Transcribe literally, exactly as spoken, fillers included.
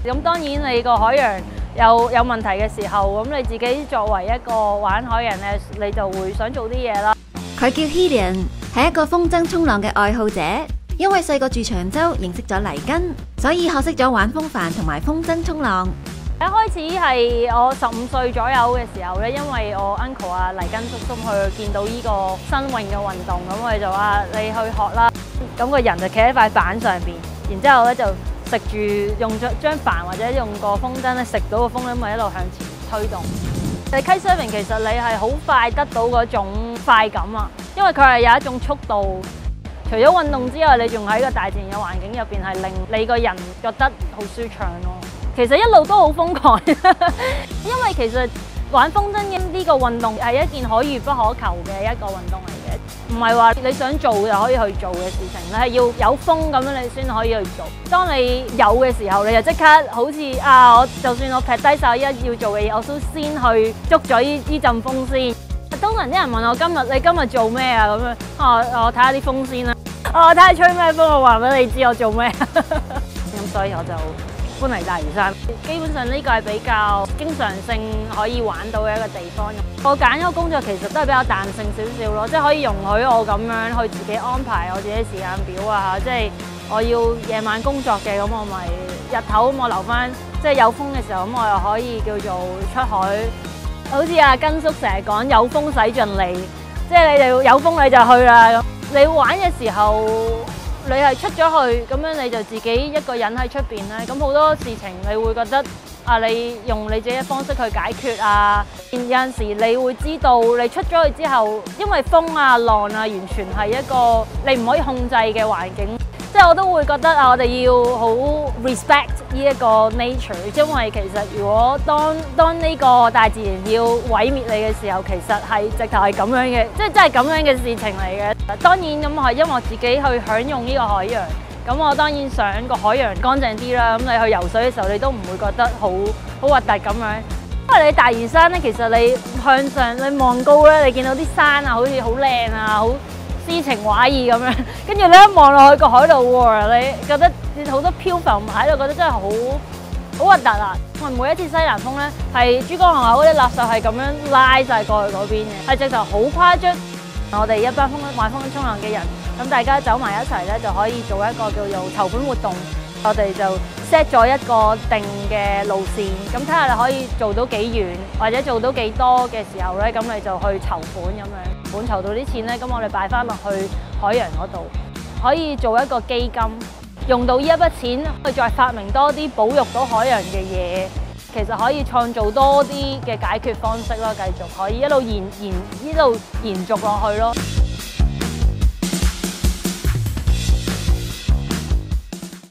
咁當然你個海洋有有問題嘅時候，咁你自己作為一個玩海洋咧，你就會想做啲嘢啦。 佢叫 Helian， 係一個風箏衝浪嘅愛好者。因為細個住長洲，認識咗黎根，所以學識咗玩風帆同埋風箏衝浪。 一開始係我十五歲左右嘅時候咧，因為我 uncle 啊黎根叔叔去見到呢個新穎嘅運動，咁佢就話你去學啦。咁個人就企喺塊板上邊，然之後咧就食住用張張帆或者用個風箏咧食到個風咧，咪一路向前推動。你 kitesurfing 其實你係好快得到嗰種快感啊，因為佢係有一種速度。除咗運動之外，你仲喺個大自然嘅環境入邊係令你個人覺得好舒暢咯。其實一路都好瘋狂，因為其實玩風箏呢個運動係一件可遇不可求嘅一個運動嚟嘅，唔係話你想做就可以去做嘅事情，你係要有風咁樣你先可以去做。當你有嘅時候，你就即刻好似啊，我就算我劈低晒一要做嘅嘢，我都先去捉咗呢呢陣風先。通常啲人問我今日你今日做咩啊咁樣，啊我睇下啲風先啦，啊我睇下吹咩風，我話俾你知我做咩。咁所以我就搬嚟大嶼山，基本上呢個係比較經常性可以玩到嘅一個地方。我揀嗰個工作其實都係比較彈性少少咯，即係可以容許我咁樣去自己安排我自己時間表啊嚇，即係我要夜晚工作嘅，咁我咪日頭咁我留翻，即係有風嘅時候咁我又可以叫做出海。好似阿根叔成日講有風使盡利，即係你哋有風你就去啦。咁你玩嘅時候，你係出咗去，咁樣你就自己一個人喺出邊咧。咁好多事情你會覺得啊，你用你自己嘅方式去解決啊。有陣時你會知道你出咗去之後，因為風啊浪啊，完全係一個你唔可以控制嘅環境。即係我都會覺得啊，我哋要好 respect 呢一個 nature， 因為其實如果當當呢個大自然要毀滅你嘅時候，其實係直頭係咁樣嘅，即係真係咁樣嘅事情嚟嘅。當然咁係因為我自己去享用呢個海洋，咁我當然想個海洋乾淨啲啦。咁你去游水嘅時候，你都唔會覺得好好核突咁樣。因為你大嶼山咧，其實你向上你望高咧，你見到啲山啊，好似好靚啊，好詩情畫意咁樣，跟住你一望落去個海度喎，你覺得好多漂浮物喺度，覺得真係好好核突啊！因為每一次西南風咧，係珠江河口嗰啲垃圾係咁樣拉晒過去嗰邊嘅，係直頭好誇張。我哋一班風玩風箏衝浪嘅人，咁大家走埋一齊咧，就可以做一個叫做籌款活動。我哋就 set 咗一個定嘅路線，咁睇下你可以做到幾遠，或者做到幾多嘅時候咧，咁你就去籌款咁樣。本籌到啲錢咧，咁我哋擺翻落去海洋嗰度，可以做一個基金，用到呢一筆錢去再發明多啲保育到海洋嘅嘢，其實可以創造多啲嘅解決方式咯，繼續可以一路延延一路延續落去咯。